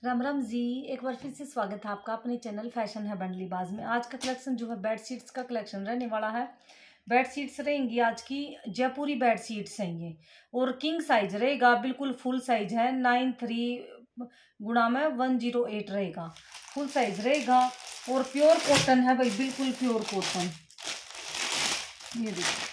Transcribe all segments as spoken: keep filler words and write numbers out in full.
राम राम जी, एक बार फिर से स्वागत है आपका अपने चैनल फैशन है बंडली बाज में। आज का कलेक्शन जो है बेड शीट्स का कलेक्शन रहने वाला है। बेड शीट्स रहेंगी आज की, जयपुरी बेड शीट्स हैं ये, और किंग साइज रहेगा, बिल्कुल फुल साइज है। नाइन थ्री गुणा में वन जीरो एट रहेगा, फुल साइज रहेगा और प्योर कॉटन है भाई, बिल्कुल प्योर कॉटन। ये देखिए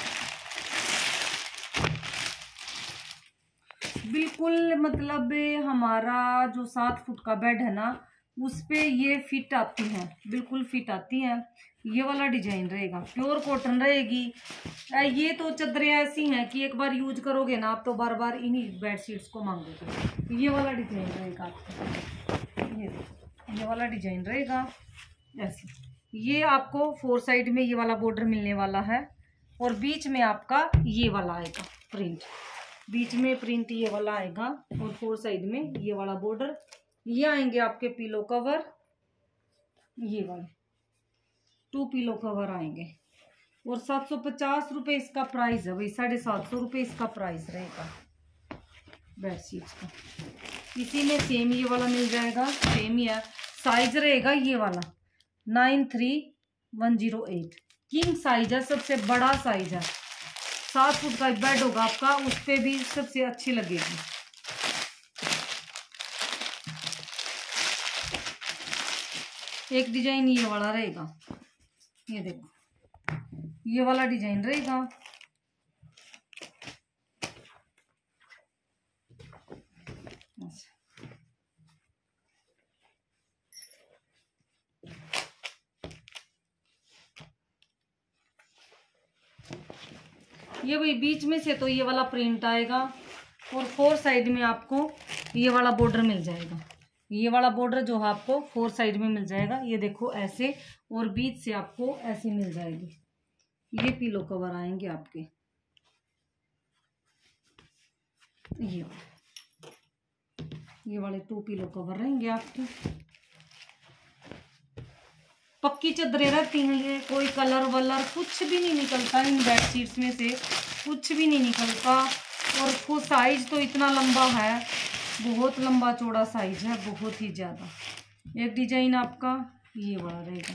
बिल्कुल, मतलब हमारा जो सात फुट का बेड है ना, उस पे ये फिट आती हैं, बिल्कुल फिट आती हैं। ये वाला डिजाइन रहेगा, प्योर कॉटन रहेगी। ये तो चादरें ऐसी हैं कि एक बार यूज करोगे ना आप तो बार बार इन्हीं बेड शीट्स को मांगोगे। ये वाला डिजाइन रहेगा आपका, ये ये वाला डिजाइन रहेगा ऐसे। ये आपको फोर साइड में ये वाला बॉर्डर मिलने वाला है और बीच में आपका ये वाला आएगा प्रिंट, बीच में प्रिंट ये वाला आएगा और फोर साइड में ये वाला बॉर्डर। ये आएंगे आपके पिलो कवर, ये वाले टू पिलो कवर आएंगे और सात सौ पचास रुपये इसका प्राइस है भाई, साढ़े सात सौ रुपये इसका प्राइस रहेगा बेडशीट्स का। इसी में सेम ये वाला मिल जाएगा, सेम ही है, साइज रहेगा ये वाला nine three one zero eight, king size है, सबसे बड़ा साइज है। सात फुट का बेड होगा आपका, उस पे भी सबसे अच्छी लगेगी। एक डिजाइन ये वाला रहेगा, ये देखो ये वाला डिजाइन रहेगा। ये वही बीच में से तो ये वाला प्रिंट आएगा और फोर साइड में आपको ये वाला बॉर्डर मिल जाएगा। ये वाला बॉर्डर जो है आपको फोर साइड में मिल जाएगा, ये देखो ऐसे, और बीच से आपको ऐसे मिल जाएगी। ये पिलो कवर आएंगे आपके, ये ये वाले टू पिलो कवर रहेंगे आपके। पक्की चादरें रहती हैं ये, कोई कलर वलर कुछ भी नहीं निकलता इन बेड शीट्स में से, कुछ भी नहीं निकलता। और वो साइज तो इतना लंबा है, बहुत लंबा चौड़ा साइज है, बहुत ही ज़्यादा। एक डिजाइन आपका ये वाला रहेगा,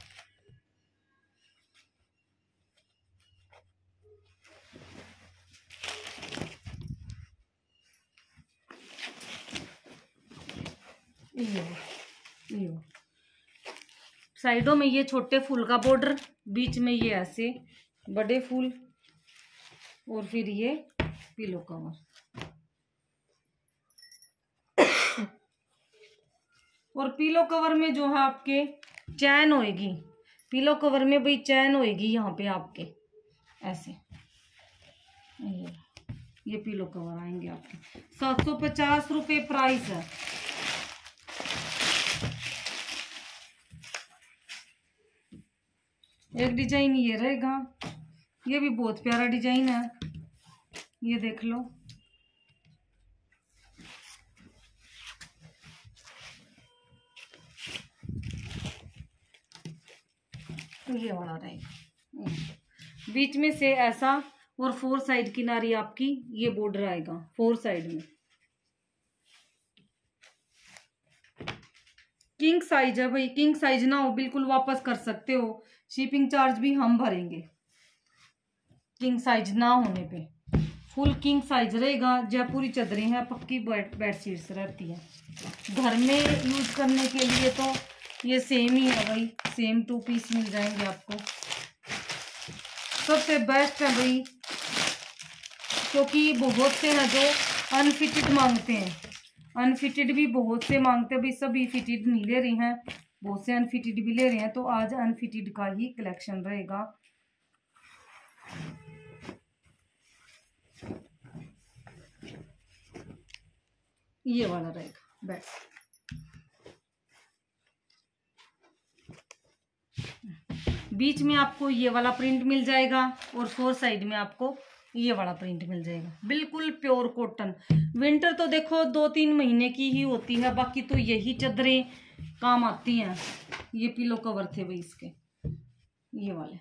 ये ये साइडों में ये छोटे फूल का बॉर्डर, बीच में ये ऐसे बड़े फूल, और फिर ये पिलो कवर। और पिलो कवर में जो है आपके चैन होएगी, पिलो कवर में भाई चैन होएगी यहाँ पे आपके ऐसे। ये ये पिलो कवर आएंगे आपके, सात सौ पचास रुपये प्राइस है। एक डिजाइन ये रहेगा, ये भी बहुत प्यारा डिजाइन है, ये देख लो। तो ये वाला रहेगा, बीच में से ऐसा, और फोर साइड किनारी आपकी ये बॉर्डर आएगा फोर साइड में। किंग साइज है भाई, किंग साइज ना हो बिल्कुल वापस कर सकते हो, शिपिंग चार्ज भी हम भरेंगे किंग साइज ना होने पे। फुल किंग साइज रहेगा, जयपुरी चादरें हैं, पक्की बेड बेड शीट्स रहती है। घर में यूज करने के लिए तो ये सेम ही है भाई, सेम टू पीस मिल जाएंगे आपको, सबसे बेस्ट है भाई। क्योंकि बहुत से हैं जो अनफिटेड मांगते हैं, अनफिटेड भी बहुत से मांगते हैं भाई, सभी फिटेड नहीं ले रही हैं, बहुत से अनफिटेड भी ले रहे हैं, तो आज अनफिटेड का ही कलेक्शन रहेगा। ये वाला रहेगा बेड, बीच में आपको ये वाला प्रिंट मिल जाएगा और फोर साइड में आपको ये वाला प्रिंट मिल जाएगा, बिल्कुल प्योर कॉटन। विंटर तो देखो दो तीन महीने की ही होती है, बाकी तो यही चादरें काम आती हैं। ये पिलो कवर थे भाई इसके, ये वाले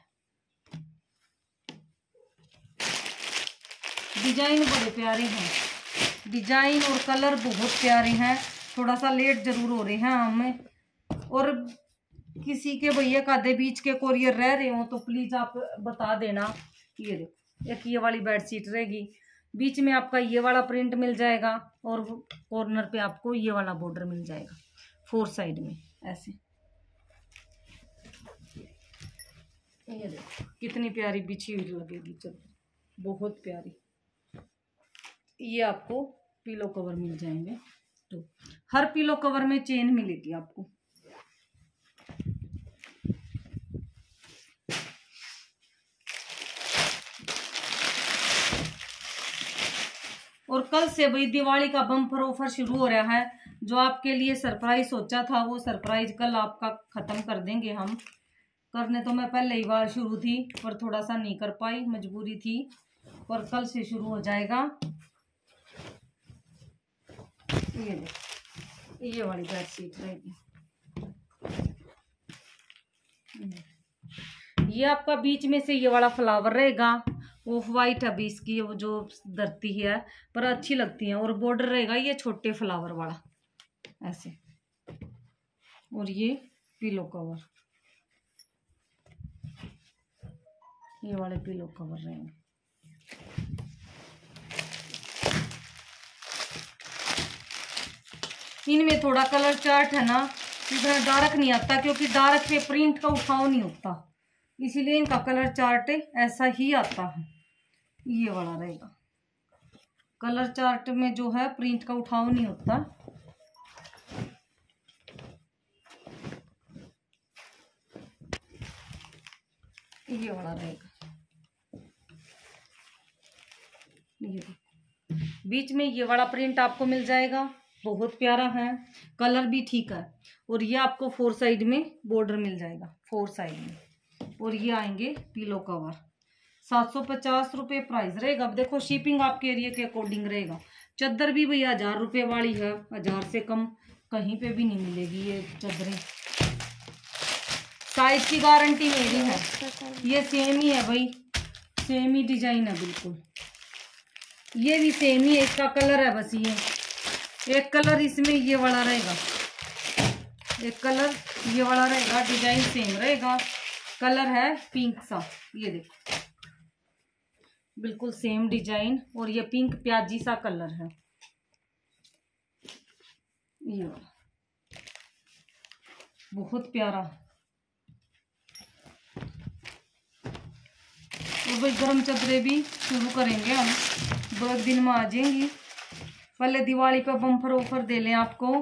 डिजाइन बड़े प्यारे हैं, डिजाइन और कलर बहुत प्यारे हैं। थोड़ा सा लेट जरूर हो रहे हैं हमें, और किसी के भैया कादे बीच के कोरियर रह रहे हो तो प्लीज आप बता देना। ये देखो एक ये वाली बेडशीट रहेगी, बीच में आपका ये वाला प्रिंट मिल जाएगा और कॉर्नर पे आपको ये वाला बॉर्डर मिल जाएगा फोर साइड में ऐसे। ये देखो कितनी प्यारी बिछी हुई लगेगी चादर, बहुत प्यारी। ये आपको पिलो कवर मिल जाएंगे, तो हर पिलो कवर में चेन मिलेगी आपको। और कल से भाई दिवाली का बम्पर ऑफर शुरू हो रहा है। जो आपके लिए सरप्राइज सोचा था वो सरप्राइज कल आपका खत्म कर देंगे हम। करने तो मैं पहले ही बार शुरू थी पर थोड़ा सा नहीं कर पाई, मजबूरी थी, पर कल से शुरू हो जाएगा। ये देखो ये वाली बेडशीट रहेगी, ये आपका बीच में से ये वाला फ्लावर रहेगा, ऑफ वाइट अभी इसकी वो जो धरती है पर अच्छी लगती है, और बॉर्डर रहेगा ये छोटे फ्लावर वाला ऐसे, और ये पिलो कवर, ये वाले पिलो कवर रहेंगे। इनमें थोड़ा कलर चार्ट है ना, इतना डार्क नहीं आता क्योंकि डार्क पे प्रिंट का उठाव नहीं होता, इसीलिए इनका कलर चार्ट ऐसा ही आता है। ये वाला रहेगा, कलर चार्ट में जो है प्रिंट का उठाव नहीं होता। ये वाला रहेगा, ये बीच में ये वाला प्रिंट आपको मिल जाएगा, बहुत प्यारा है, कलर भी ठीक है, और ये आपको फोर साइड में बॉर्डर मिल जाएगा फोर साइड में, और ये आएंगे पिलो कवर। सात सौ पचास रुपये प्राइस रहेगा। अब देखो शिपिंग आपके एरिया के अकॉर्डिंग रहेगा। चादर भी भैया हजार रुपये वाली है, हजार से कम कहीं पे भी नहीं मिलेगी ये चादरें। साइज की गारंटी मेरी है, ये सेम ही है भाई, सेम ही डिजाइन है बिल्कुल, ये भी सेम ही है, इसका कलर है बस ये एक कलर इसमें ये वाला रहेगा, एक कलर ये वाला रहेगा, डिजाइन सेम रहेगा, कलर है पिंक सा, ये देखो बिल्कुल सेम डिजाइन, और ये पिंक प्याजी सा कलर है ये वाला, बहुत प्यारा। और भाई गर्म चादरें भी शुरू करेंगे हम, दो एक दिन में आ जाएंगी। पहले दिवाली पे बम्पर ऑफर दे लें आपको।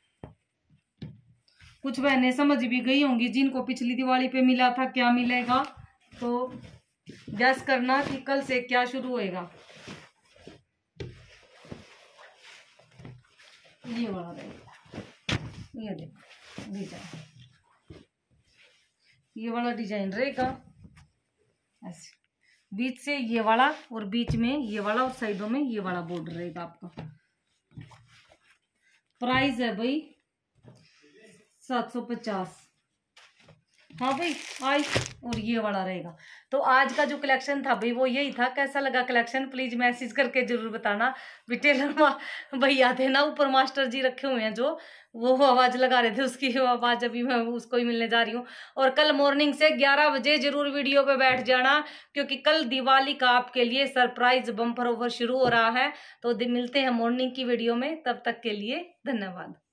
कुछ बहनें समझ भी गई होंगी जिनको पिछली दिवाली पे मिला था क्या मिलेगा, तो गैस करना कि कल से क्या शुरू होएगा। ये वाला रहेगा, ये देखो डिजाइन, ये वाला डिजाइन रहेगा ऐसे, बीच से ये वाला और बीच में ये वाला और साइडों में ये वाला बॉर्डर रहेगा आपका। प्राइस है भाई सात सौ पचास। हाँ भाई आई, और ये वाला रहेगा। तो आज का जो कलेक्शन था भाई वो यही था। कैसा लगा कलेक्शन प्लीज मैसेज करके जरूर बताना। टेलर भैया थे ना ऊपर मास्टर जी रखे हुए हैं जो, वो आवाज लगा रहे थे, उसकी आवाज अभी मैं उसको ही मिलने जा रही हूँ। और कल मॉर्निंग से ग्यारह बजे जरूर वीडियो पे बैठ जाना, क्योंकि कल दिवाली का आपके लिए सरप्राइज बम्पर ऑफर शुरू हो रहा है। तो मिलते हैं मॉर्निंग की वीडियो में, तब तक के लिए धन्यवाद।